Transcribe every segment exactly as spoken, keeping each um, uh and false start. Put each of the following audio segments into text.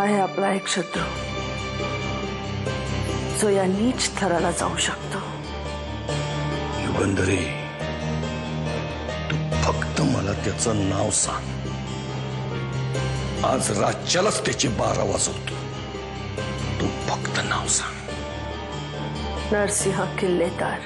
आहे आपला एक शत्रू जो या नीच थराला जाऊ शकतो। युगंधरी, तू फक्त मला त्याचं नाव सांग। आज राज्यालाच त्याची बारा वाजवतो। तू फक्त नाव सांग। नरसिंह किल्लेदार।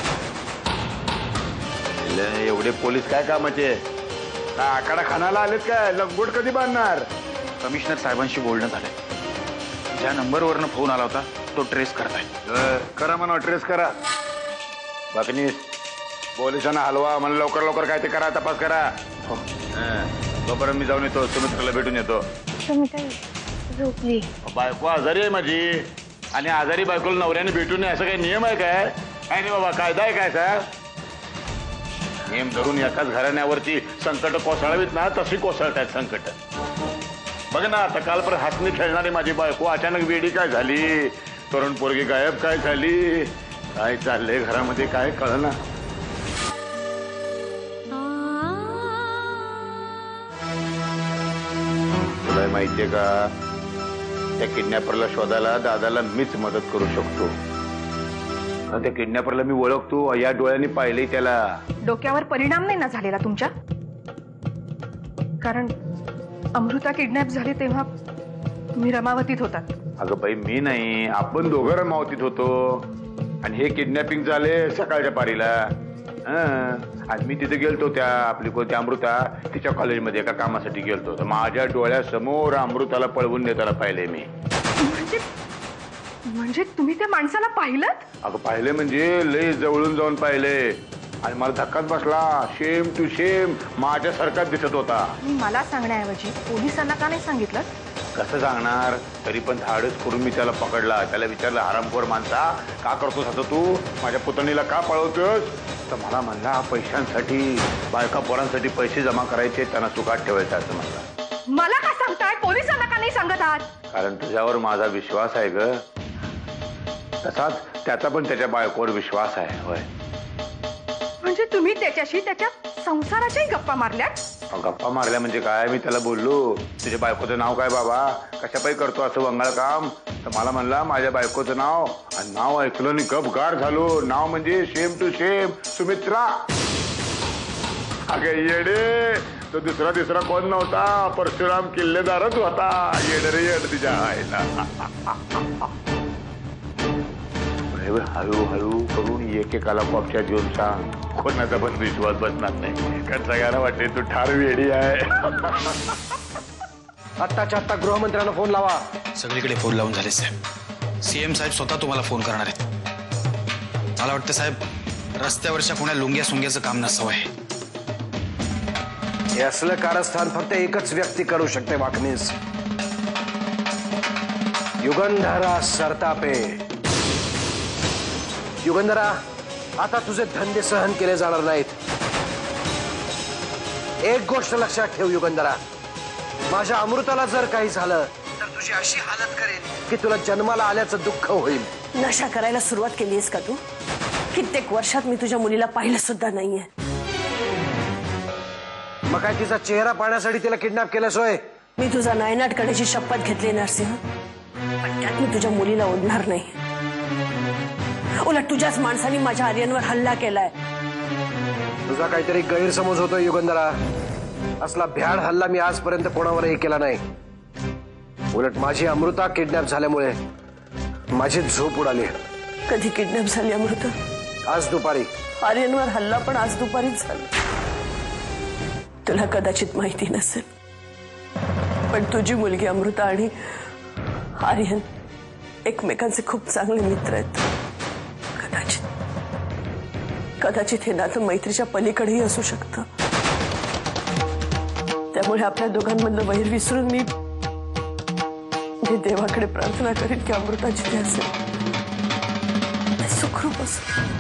एवढे पोलीस काय कामाचे? काय आकडा खानाला आलेत काय? लगबोट कधी बांधणार? कमिशनर साहेबांशी बोलणं झालंय। ज्या नंबरवरनं फोन आला होता तो ट्रेस करताय। करा म्हणा, ट्रेस करा। बाकी पोलिसांना हलवा मला, लवकर लवकर काय ते करा, तपास करा। तोपर्यंत मी जाऊन येतो, सुमित्राला भेटून येतो। झोपली बायको आजारी आहे माझी, आणि आजारी बायकोला नवऱ्याने भेटून असं काही नियम आहे काय? काय नाही बाबा, कायदा आहे काय सर? नियम धरून एकाच घराण्यावरती संकट कोसळावीत ना, तशी कोसळतात संकट। बघ ना, आता कालपर्यंत हातनी खेळणारी माझी बायको अचानक वेडी काय झाली, तरुण पोरगी गायब काय झाली, काय चाललंय घरामध्ये काय कळना। तुला माहितीये का, त्या किडनॅपरला शोधायला दादाला मीच मदत करू शकतो। त्या किडनॅपरला मी ओळखतो, या डोळ्यांनी पाहिले त्याला। डोक्यावर परिणाम नाही ना झालेला तुमच्या? कारण अमृता किडनॅप झाली तेव्हा तुम्ही रमावतीत होतात। अगं बाई, मी नाही, आपण दोघं रमावतीत होतो, आणि हे किडनॅपिंग झाले सकाळच्या पारीला। आज मी तिथे गेलतो, त्या आपली कोणती अमृता तिच्या कॉलेजमध्ये एका कामासाठी गेलतो, तर माझ्या डोळ्यासमोर अमृताला पळवून नेताना पाहिले मी। म्हणजे म्हणजे तुम्ही त्या माणसाला पाहिलंत? अगं पाहिले म्हणजे लय जवळून जाऊन पाहिले, आणि मला धक्काच बसला। शेम टू शेम माझ्यासारखाच दिसत होता। मला सांगण्याऐवजी पोलिसांना का नाही सांगितलं? कसं सांगणार? तरी पण धाडस करून मी त्याला पकडला। त्याला विचारलं, हरामखोर माणसा का करतोस असं तू? माझ्या पुतणीला का पळवतोस? तर मला म्हणला, पैशांसाठी, बायका पोरांसाठी पैसे जमा करायचे, त्यांना सुखात ठेवायचं असं म्हणला। मला का सांगताय? पोलिसांना का नाही सांगत आहात? कारण तुझ्यावर माझा विश्वास आहे ग, तसाच त्याचा पण त्याच्या बायकोवर विश्वास आहे। होय, म्हणजे तुम्ही त्याच्याशी त्याच्या संसाराच्याही गप्पा मारल्यात? गप्पा मारल्या म्हणजे काय? मी त्याला बोललो, तुझ्या बायकोचं नाव काय बाबा, कशापाई करतो असं वंगाळ काम? तर मला म्हणला, माझ्या बायकोचं नाव, आणि नाव ऐकलं आणि गपगार झालो। नाव म्हणजे शेम टू शेम सुमित्रा। अगे येडे, तो दुसरा दुसरा कोण नव्हता, परशुराम किल्लेदारच होता। येड रे येड तिच्या आईला। हळू हळू करून एकेकाला कॉपच्या घेऊन सांग, कोणाचा पण विश्वास बसणार नाही, कारण सगळ्यांना वाटते तू ठार वेडी आहे। आत्ताच्या आत्ता गृहमंत्र्यांना फोन लावा। सगळीकडे फोन लावून झाले साहेब। सीएम साहेब स्वतः तुम्हाला फोन करणार आहेत। मला वाटतं साहेब, रस्त्यावरच्या कोणा लुंग्या सुंग्याचं काम नसावं आहे। हे असलं कारस्थान फक्त एकच व्यक्ती करू शकते वाकनीस, युगंधरा सरतापे। युगंधरा, आता तुझे धंदे सहन केले जाणार नाहीत। एक गोष्ट लक्षात ठेव युगंधरा, माझ्या अमृताला जर काही झालं तर तुझी अशी हालत करेल की तुला जन्माला आल्याचं दुःख होईल। नशा करायला सुरुवात केलीस का तू? कित्येक वर्षात मी तुझ्या मुलीला पाहिलं सुद्धा नाहीये। मग काय तिचा चेहरा पाहण्यासाठी तिला किडनॅप केलं सोय? मी तुझा नायनाट करण्याची शपथ घेतली नरसिंह, पण त्यात मी तुझ्या मुलीला ओढणार नाही। उलट तुझ्याच माणसांनी माझ्या आर्यनवर हल्ला केलाय। तुझा काहीतरी गैरसमज होतोय युगंधरा। असला भ्याड हल्ला मी आजपर्यंत कोणावरही केला नाही। उलट माझी अमृता किडनॅप झाल्यामुळे माझी झोप उडाली। कधी किडनॅप झाली अमृता? आज दुपारी। आर्यनवर हल्ला पण आज दुपारीच झाला। तुला कदाचित माहिती नसेल, पण तुझी मुलगी अमृता आणि आर्यन एकमेकांचे खूप चांगले मित्र आहेत। कदाचित कदाचित हे नातं मैत्रीच्या पलीकडेही असू शकतं। त्यामुळे आपल्या दोघांमधलं वैर विसरून मी मी देवाकडे प्रार्थना करेन की अमृता जिथे असेल सुखरूप असेल।